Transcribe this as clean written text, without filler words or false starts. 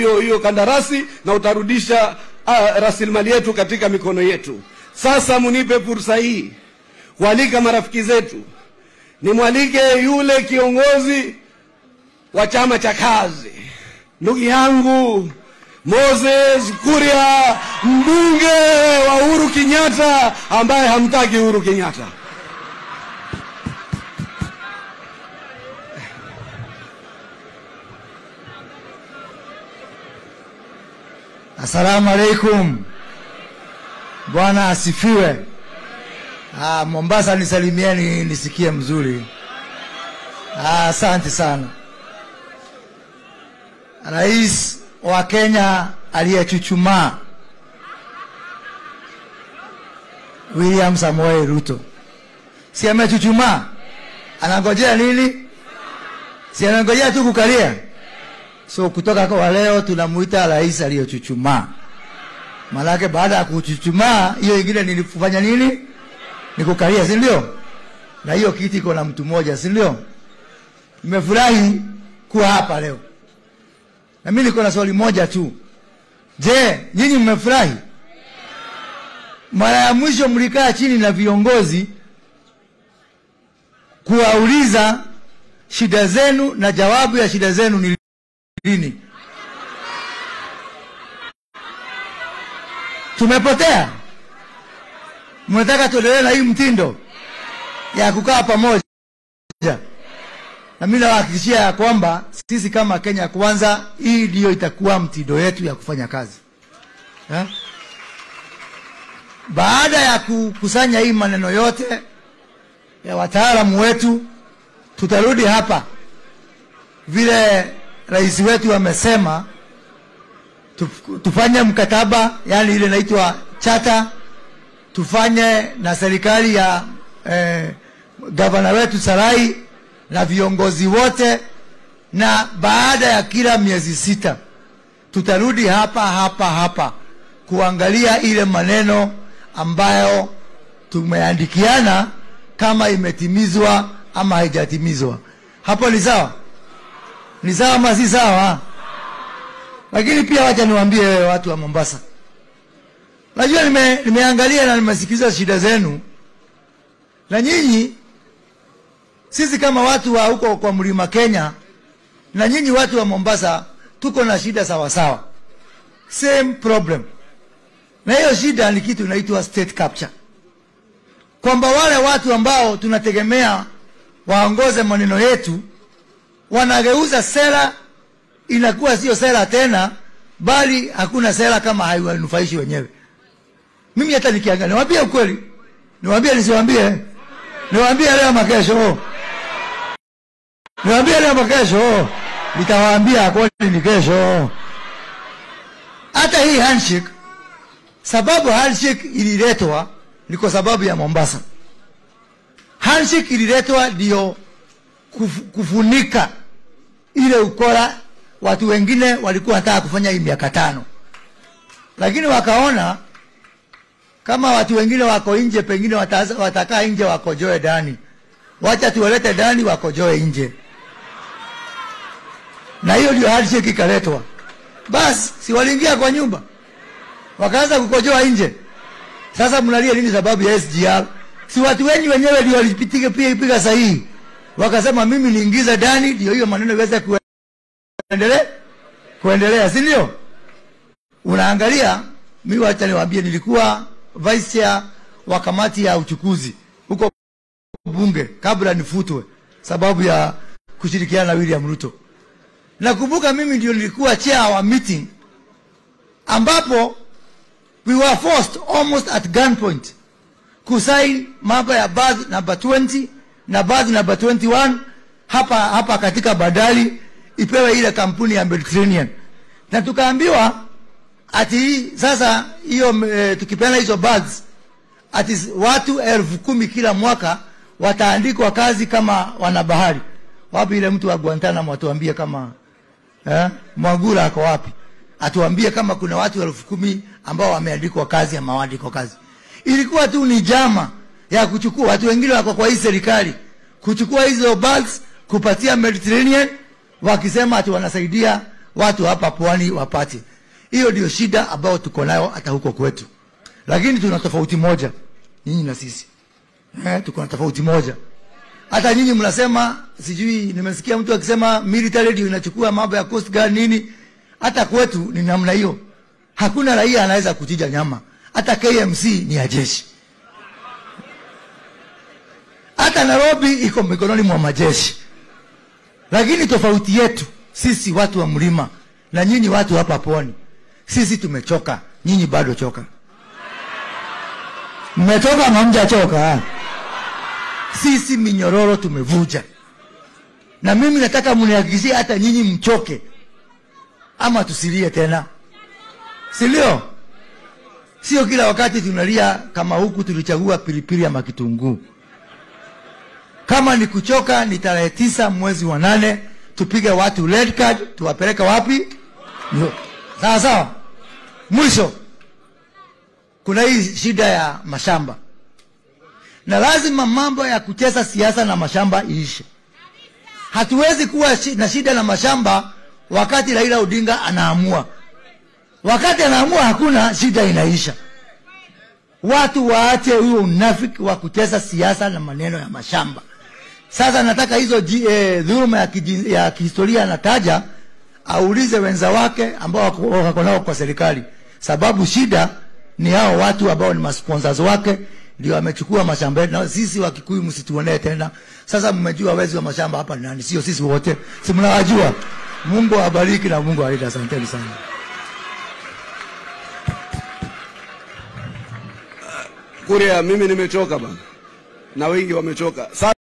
hiyo kandarasi na utarudisha rasilimali yetu katika mikono yetu. Sasa munipe fursa hii kualika marafiki zetu. Nimwalike yule kiongozi wa chama cha kazi, ndugu yangu Moses Kuria, mbunge wa Uhuru Kenyatta ambaye hamtaki Uhuru Kenyatta. Assalamu alaikum. Bwana asifiwe. Mombasa nisalimieni nisikie mzuri. Asante sana. Rais wa Kenya aliyechuchumaa William Samoei Ruto. Si amechuchumaa? Anangojea nini? Si anangojea tu kukalia? So kutoka kwa leo tunamuita rais aliyechuchumaa. Malaki baada ya kuchuchumaa hiyo ingine nilifanya nini? Nikukalia, si ndio? Na hiyo kiti iko na mtu mmoja, si ndio? Nimefurahi kuwa hapa leo. Na mimi niko na swali moja tu. Je, nyinyi mmefurahi? Mara ya mwisho mlikaa chini na viongozi kuwauliza shida zenu na jawabu ya shida zenu ni lini? Tumepotea. Mnataka tuendelee na hii mtindo ya kukaa pamoja? Na mimi nawahakikishia ya kwamba sisi kama Kenya Kwanza, hii ndio itakuwa mtindo yetu ya kufanya kazi. Baada ya kukusanya hii maneno yote ya wataalamu wetu, tutarudi hapa vile rais wetu amesema, tufanye mkataba, yani ile inaitwa charter, tufanye na serikali ya gavana wetu Sarai na viongozi wote, na baada ya kila miezi 6 tutarudi hapa kuangalia ile maneno ambayo tumeandikiana kama imetimizwa ama haijatimizwa. Hapo ni sawa? Ni sawa ama si sawa? Lakini pia wacha niwaambie watu wa Mombasa. Najua nimeangalia na nimesikiza shida zenu. Na nyinyi, sisi kama watu wa huko kwa Mlima Kenya, na nyinyi watu wa Mombasa, tuko na shida sawa sawa. Same problem. Na hiyo shida ni kitu inaitwa state capture. Kwamba wale watu ambao tunategemea waongoze maneno yetu, wanageuza sera, inakuwa sio sera tena, bali hakuna sera kama haiwanufaishi wenyewe. Mimi hata nikiangalia, niwaambie ukweli, niwaambie nisiwaambie, niwaambie leo makesho, niwaambie leo makesho, nitawaambia kwani ni kesho. Hata hii handshake, sababu handshake ililetwa ni kwa sababu ya Mombasa. Handshake ililetwa ndio kufunika ile ukora watu wengine walikuwa wanataka kufanya hii miaka 5. Lakini wakaona kama watu wengine wako nje, pengine watakaa nje wakojoe ndani. Wacha tuwalete ndani wakojoe nje. Na hiyo ndio handshake ikaletwa. Basi si waliingia kwa nyumba, wakaanza kukojoa nje. Sasa mnalia nini sababu ya SGR? Si watu wenyewe ndio walipiga sahihi. Wakasema mimi niingiza ndani ndio hiyo maneno iweze kuendelea, si ndio? Unaangalia, mimi wacha niwaambie, nilikuwa vice chair wa kamati ya uchukuzi huko bunge kabla nifutwe sababu ya kushirikiana na William Ruto. Nakumbuka mimi ndio nilikuwa chair wa meeting ambapo we were forced almost at gunpoint kusign mambo ya badge number 20 na badge number 21 hapa katika badali ipewe ile kampuni ya Mediterranean. Na tukaambiwa ati sasa hiyo tukipeana hizo badges ati watu 10,000 kila mwaka wataandikwa kazi kama wanabahari. Wapi ile mtu wa Guantanamo atuambie kama Mwagura ako wapi? Atuambie kama kuna watu 10,000 ambao wameandikwa kazi ama waandikwa kazi. Ilikuwa tu ni jama ya kuchukua watu wengine wako kwa hii serikali, kuchukua hizo bags kupatia Mediterranean, wakisema ati wanasaidia watu hapa pwani wapate. Hiyo ndio shida ambayo tuko nayo hata huko kwetu. Lakini tuna tofauti moja, nyinyi na sisi. Tuko na tofauti moja. Hata nyinyi mnasema, sijui nimesikia mtu akisema military ndio inachukua mambo ya Coast Guard nini. Hata kwetu ni namna hiyo. Hakuna raia anaweza kuchinja nyama. Hata KMC ni ya jeshi. Hata Nairobi iko mikononi mwa majeshi. Lakini tofauti yetu, sisi watu wa mlima na nyinyi watu hapa pwani, sisi tumechoka, nyinyi bado choka. Mmetoka ama hamjachoka? Sisi minyororo tumevuja. Na mimi nataka mnihakikishie hata nyinyi mchoke. Ama tusilie tena. Silio? Sio kila wakati tunalia kama huku tulichagua pilipili ama kitunguu. Kama ni kuchoka, ni tarehe 9 mwezi wa 8 tupige watu red card, tuwapeleka wapi? Sawa sawa. Mwisho, kuna hii shida ya mashamba. Na lazima mambo ya kucheza siasa na mashamba iishe. Hatuwezi kuwa na shida na mashamba wakati Raila Odinga anaamua. Wakati anaamua hakuna shida, inaisha. Watu waache huo unafiki wa kucheza siasa na maneno ya mashamba. Sasa nataka hizo dhuluma ya kihistoria anataja aulize wenza wake ambao wako nao kwa serikali. Sababu shida ni hao watu ambao ni masponsors wake ndio wamechukua mashamba yetu, na sisi wa Kikuyu msituonee tena. Sasa mmejua wezi wa mashamba hapa ni nani? Sio sisi wote. Si mnawajua. Mungu awabariki na Mungu awalinde. Asanteni sana. Kuria, mimi nimechoka bana. Na wengi wamechoka.